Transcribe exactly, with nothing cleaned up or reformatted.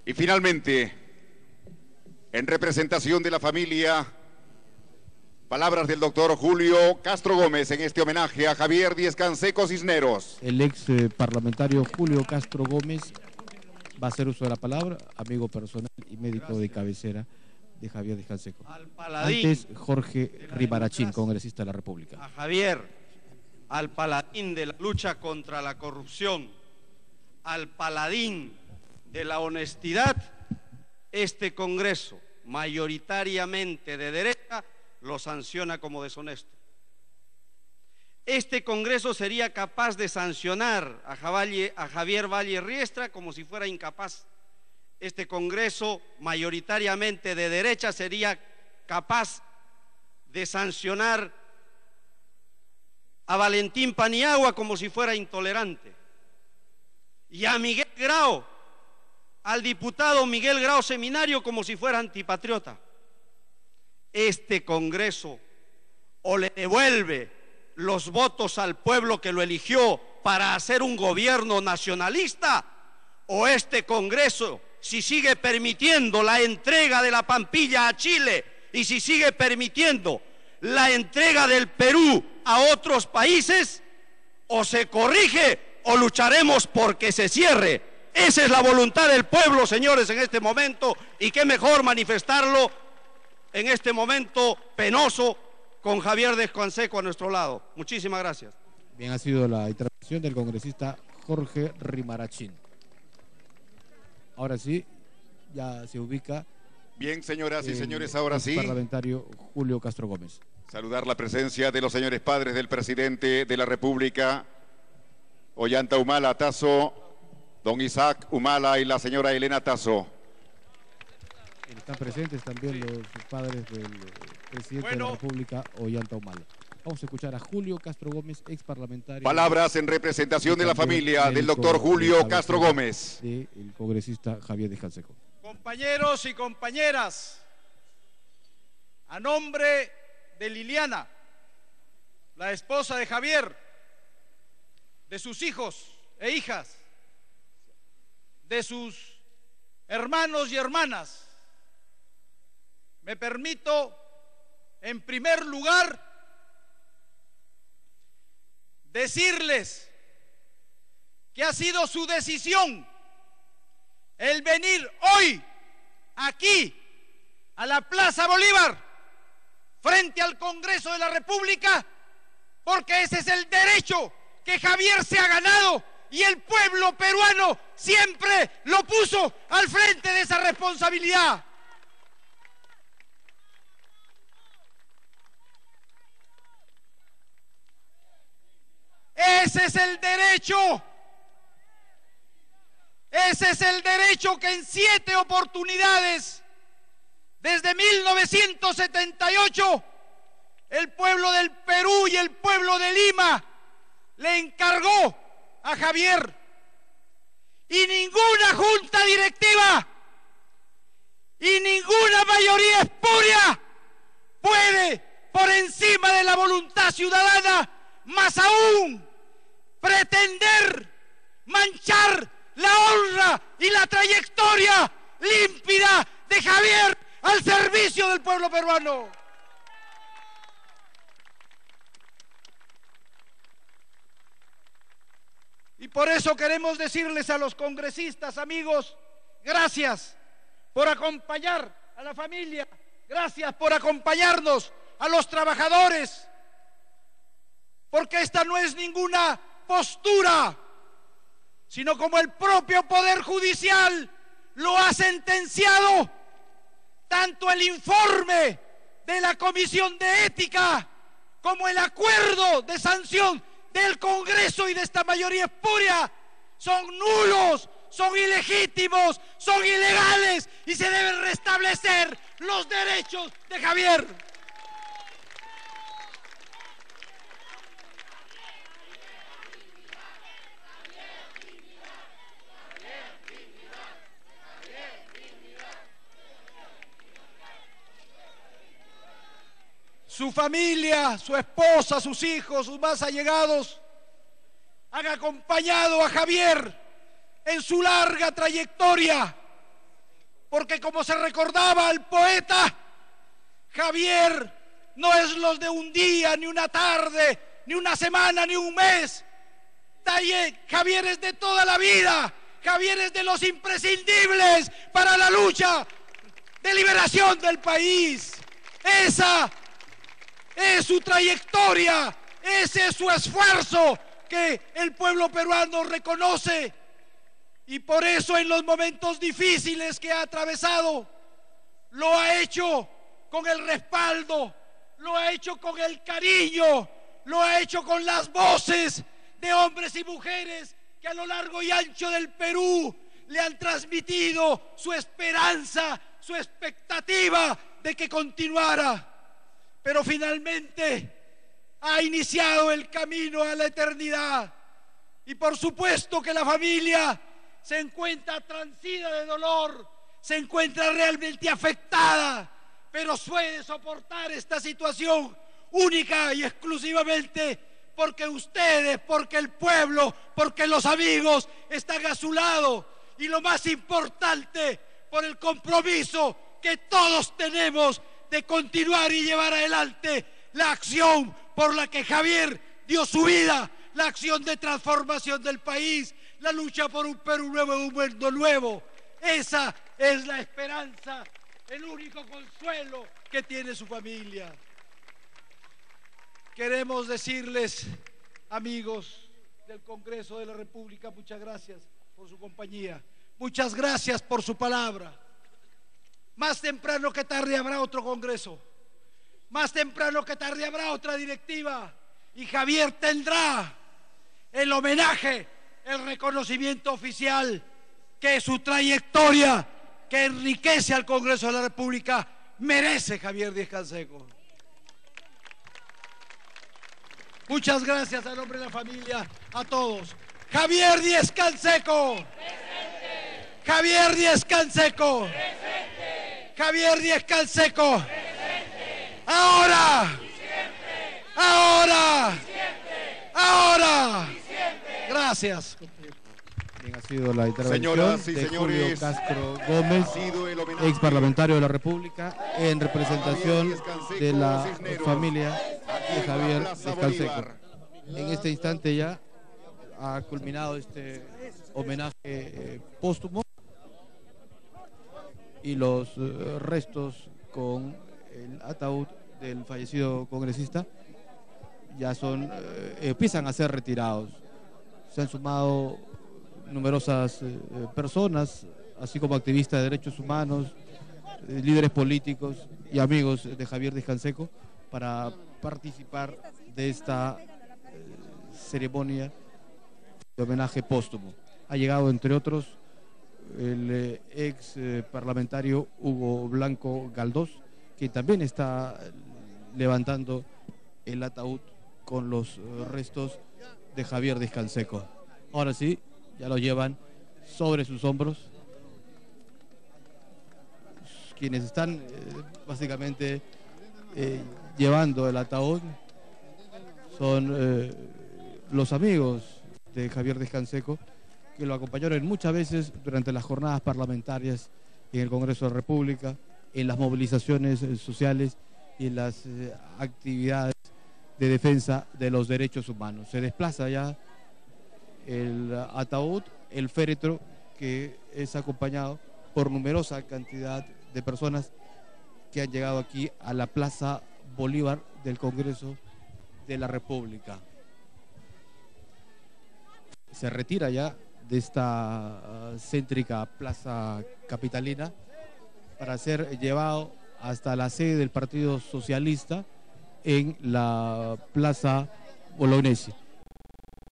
Y finalmente, en representación de la familia, palabras del doctor Julio Castro Gómez en este homenaje a Javier Díez Canseco Cisneros. El ex eh, parlamentario Julio Castro Gómez va a hacer uso de la palabra, amigo personal y médico Gracias. de cabecera de Javier Díez Canseco. Al paladín Antes, Jorge Ribarachín, congresista de la República. A Javier, al paladín de la lucha contra la corrupción, al paladín de la honestidad, este Congreso, mayoritariamente de derecha, lo sanciona como deshonesto. Este Congreso sería capaz de sancionar a Javier, a Javier Valle Riestra como si fuera incapaz. Este Congreso, mayoritariamente de derecha, sería capaz de sancionar a Valentín Paniagua como si fuera intolerante. Y a Miguel Grau, al diputado Miguel Grau Seminario, como si fuera antipatriota. Este Congreso o le devuelve los votos al pueblo que lo eligió para hacer un gobierno nacionalista, o este Congreso, si sigue permitiendo la entrega de la Pampilla a Chile y si sigue permitiendo la entrega del Perú a otros países, o se corrige o lucharemos porque se cierre. Esa es la voluntad del pueblo, señores, en este momento, y qué mejor manifestarlo en este momento penoso con Javier Díez Canseco a nuestro lado. Muchísimas gracias. Bien, ha sido la intervención del congresista Jorge Ribarachín. Ahora sí, ya se ubica. Bien, señoras y señores, ahora sí. Parlamentario Julio Castro Gómez. Saludar la presencia de los señores padres del presidente de la República, Ollanta Humala Tazo, don Isaac Humala y la señora Elena Tazo. Están presentes también los padres del presidente bueno. de la República, Ollanta Humala. Vamos a escuchar a Julio Castro Gómez, ex parlamentario. Palabras en representación de la familia del doctor Julio Castro Gómez. Del congresista Javier Díez Canseco. Compañeros y compañeras, a nombre de Liliana, la esposa de Javier, de sus hijos e hijas, de sus hermanos y hermanas, me permito, en primer lugar, decirles que ha sido su decisión el venir hoy aquí a la Plaza Bolívar frente al Congreso de la República, porque ese es el derecho que Javier se ha ganado y el pueblo peruano siempre lo puso al frente de esa responsabilidad. Ese es el derecho, ese es el derecho que en siete oportunidades, desde mil novecientos setenta y ocho, el pueblo del Perú y el pueblo de Lima le encargó a Javier, y ninguna junta directiva y ninguna mayoría espuria puede, por encima de la voluntad ciudadana, más aún pretender manchar la honra y la trayectoria límpida de Javier al servicio del pueblo peruano. Y por eso queremos decirles a los congresistas, amigos, gracias por acompañar a la familia, gracias por acompañarnos a los trabajadores, porque esta no es ninguna postura, sino como el propio Poder Judicial lo ha sentenciado, tanto el informe de la Comisión de Ética como el acuerdo de sanción del Congreso y de esta mayoría espuria son nulos, son ilegítimos, son ilegales y se deben restablecer los derechos de Javier. Su familia, su esposa, sus hijos, sus más allegados han acompañado a Javier en su larga trayectoria porque como se recordaba al poeta, Javier no es los de un día, ni una tarde, ni una semana, ni un mes. Javier es de toda la vida. Javier es de los imprescindibles para la lucha de liberación del país. Esa es su trayectoria, ese es su esfuerzo que el pueblo peruano reconoce, y por eso en los momentos difíciles que ha atravesado lo ha hecho con el respaldo, lo ha hecho con el cariño, lo ha hecho con las voces de hombres y mujeres que a lo largo y ancho del Perú le han transmitido su esperanza, su expectativa de que continuara. Pero finalmente ha iniciado el camino a la eternidad, y por supuesto que la familia se encuentra transida de dolor, se encuentra realmente afectada, pero puede soportar esta situación única y exclusivamente porque ustedes, porque el pueblo, porque los amigos están a su lado, y lo más importante, por el compromiso que todos tenemos de continuar y llevar adelante la acción por la que Javier dio su vida, la acción de transformación del país, la lucha por un Perú nuevo y un mundo nuevo. Esa es la esperanza, el único consuelo que tiene su familia. Queremos decirles, amigos del Congreso de la República, muchas gracias por su compañía, muchas gracias por su palabra. Más temprano que tarde habrá otro Congreso, más temprano que tarde habrá otra directiva, y Javier tendrá el homenaje, el reconocimiento oficial que su trayectoria, que enriquece al Congreso de la República, merece Javier Díaz-Canseco. Muchas gracias a nombre de la familia, a todos. Javier Díaz-Canseco. Presente. Javier Díaz-Canseco. Presente. Javier Díaz-Canseco. Presente. Ahora. Y siempre. Ahora. Y siempre. Ahora. Y siempre. Gracias. Ha sido la intervención Señoras y de señores, Julio Castro Gómez, ex parlamentario de la República, en representación de la familia de Javier Díaz-Canseco. En este instante ya ha culminado este homenaje eh, póstumo, y los eh, restos con el ataúd del fallecido congresista ya son eh, empiezan a ser retirados. Se han sumado numerosas eh, personas, así como activistas de derechos humanos, eh, líderes políticos y amigos de Javier Díaz-Canseco, para participar de esta eh, ceremonia de homenaje póstumo. Ha llegado, entre otros, el eh, ex eh, parlamentario Hugo Blanco Galdós, que también está levantando el ataúd con los eh, restos de Javier Díaz-Canseco. Ahora sí, ya lo llevan sobre sus hombros. Quienes están eh, básicamente eh, llevando el ataúd son eh, los amigos de Javier Díaz-Canseco, que lo acompañaron muchas veces durante las jornadas parlamentarias en el Congreso de la República, en las movilizaciones eh, sociales y en las eh, actividades de defensa de los derechos humanos. Se desplaza ya el ataúd, el féretro, que es acompañado por numerosa cantidad de personas que han llegado aquí a la Plaza Bolívar del Congreso de la República. Se retira ya de esta uh, céntrica plaza capitalina para ser llevado hasta la sede del Partido Socialista en la Plaza Bolognesi.